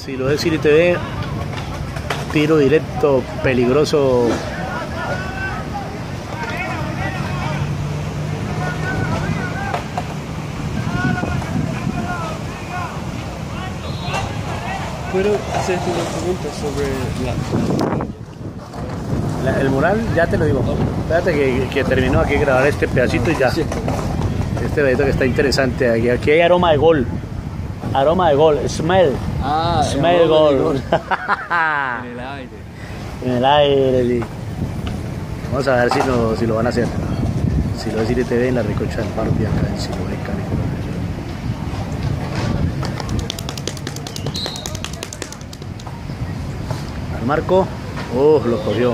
Si lo es City TV, tiro directo, peligroso. ¿Puedo hacerte una pregunta sobre El mural? Ya te lo digo. Espérate que terminó aquí de grabar este pedacito y ya. Sí. Este pedacito que está interesante. Aquí hay aroma de gol. Aroma de gol. Smell. Smell gol. En el aire. En el aire, sí. Vamos a ver si lo van a hacer. Si lo es City TV en la Recocha del Barbie acá en Siloé, Cali. Al marco. Lo cogió.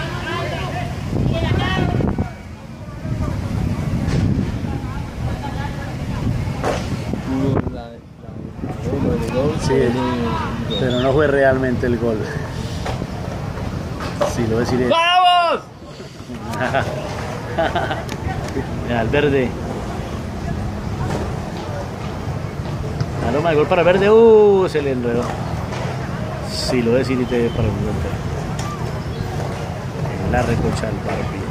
Sí, pero no fue realmente el gol. Si lo es City. ¡Vamos! Mira, el verde. Aroma de gol para el verde. Se le enredó. Si lo es City TV para el verde. En la Recocha del Barbie.